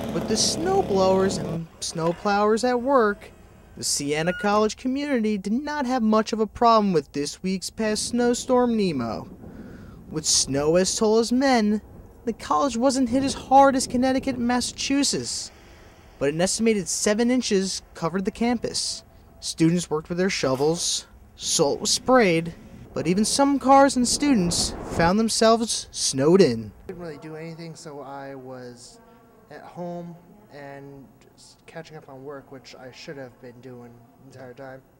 With the snowblowers and snowplowers at work, the Siena College community did not have much of a problem with this week's past snowstorm Nemo. With snow as tall as men, the college wasn't hit as hard as Connecticut and Massachusetts, but an estimated 7 inches covered the campus. Students worked with their shovels, salt was sprayed, but even some cars and students found themselves snowed in. Didn't really do anything, so I was at home and just catching up on work, which I should have been doing the entire time.